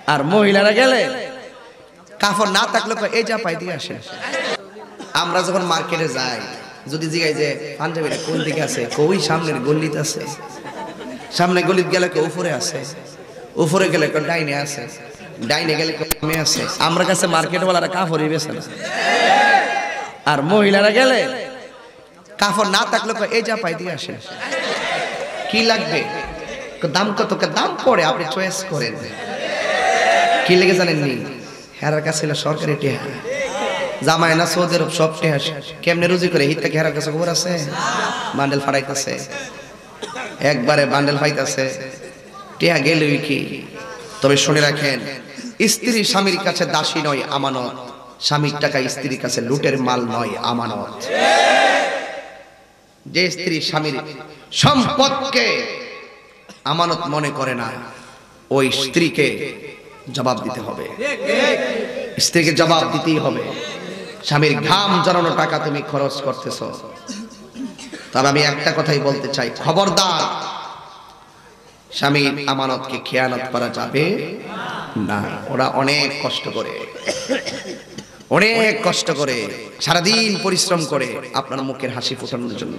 আর মহিলারা গেলে কাপড় না থাকলে এই যা পাই দিয়ে আসে। আমরা যখন মার্কেটে যাই যদি জিগাই যে পাঞ্জাবিটা কোন দিকে আছে, কই সামনের গলিতে আছে, সামনে গলিতে গেলে কেউ উপরে আছে, উপরে গেলে কেউ ডাইনে আছে, ডাইনে গেলে কেউ বামে আছে। আমরা কাছে মার্কেটওয়ালারা কাপড়ই বেছে না। আর মহিলারা গেলে কাপড় না থাকলে এই যা পাই দিয়ে আসে। কি লাগবে, দাম কত, দাম পড়ে আপনি চয়েস করেন। কি লেগে জানেননি, হেরার কাছে সরকারি টেহা, জামাই না সৌদি আরব সব টেহা কেমনে রুজি করে হিত থেকে হেরার কাছে খবর আছে। বান্ডেল ফাড়াইতেছে, একবারে বান্ডেল ফাইতেছে, টেহা গেলই কি। তবে শুনে রাখেন, স্ত্রী স্বামীর কাছে দাসী নয় আমানত, স্বামীর টাকা স্ত্রীর কাছে লুটের মাল নয় আমানত। যে স্ত্রী স্বামীর সম্পদকে আমানত মনে করে না, ওই স্ত্রীকে জবাব দিতে হবে, স্ত্রীকে জবাব দিতেই হবে। স্বামীর ঘাম জড়ানো টাকা তুমি খরচ করতেছ। তবে আমি একটা কথাই বলতে চাই, খবরদার, স্বামীর আমানতকে খেয়ানত করা যাবে না। ওরা অনেক কষ্ট করে, অনেক কষ্ট করে, সারাদিন পরিশ্রম করে আপনার মুখের হাসি ফোটানোর জন্য।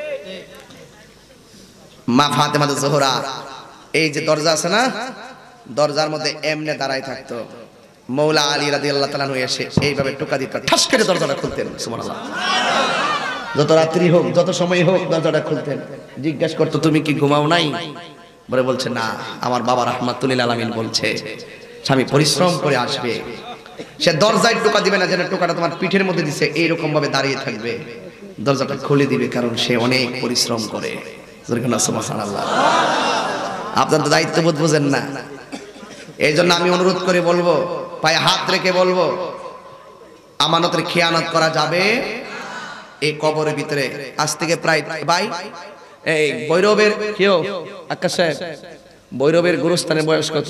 মা ফাতেমা জোহরা, এই যে দরজা আছে না, দরজার মধ্যে এমনে দাঁড়ায় থাকতো, মৌলা আলী রাদিয়াল্লাহু তাআলা এসে এইভাবে টোকা দিত, ঠাস করে দরজাটা খুলতেন। সুবহানাল্লাহ। যত রাত্রি হোক, যত সময় হোক, দরজাটা খুলতেন। জিজ্ঞাসা করতো তুমি কি ঘুমাও নাই? বলে বলছে না, আমার বাবা রাহমাতুল আলামিন বলছে স্বামী পরিশ্রম করে আসবে, সে দরজায় টোকা দিবে না যেন টোকাটা তোমার পিঠের মধ্যে দিছে, এইরকম ভাবে দাঁড়িয়ে থাকবে, দরজাটা খুলে দিবে, কারণ সে অনেক পরিশ্রম করে। সুবহানাল্লাহ। আপনার তো দায়িত্ববোধ বুঝেন না। এই জন্য আমি অনুরোধ করে বলবো, পায়ে হাত রেখে বলবো, আমানতের খেয়ানত করা যাবে। এই কবরের ভিতরে আজ থেকে প্রায় ভাই, এই ভৈরবের কেউ আকাশ সাহেব, ভৈরবের গুরুস্থানের বয়স কত?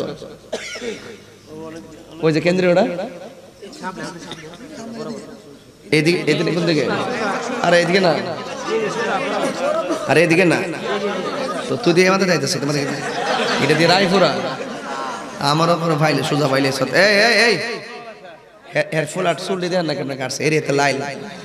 ওই যে কেন্দ্রীয়টা এদিকে, এদিকে কোন দিকে? আরে এদিকে না, আরে এদিকে না তো, তুই দিয়ে আমাদের যাইতেছে তোমাদের এটা দিয়ে রায়পুরা। আমার ওপরে ফাইলে সোজা ফাইলে এই এই এই হেয়ারফুল আর চুল দিয়ে না কেন কাটছে এরিয়াতে লাইল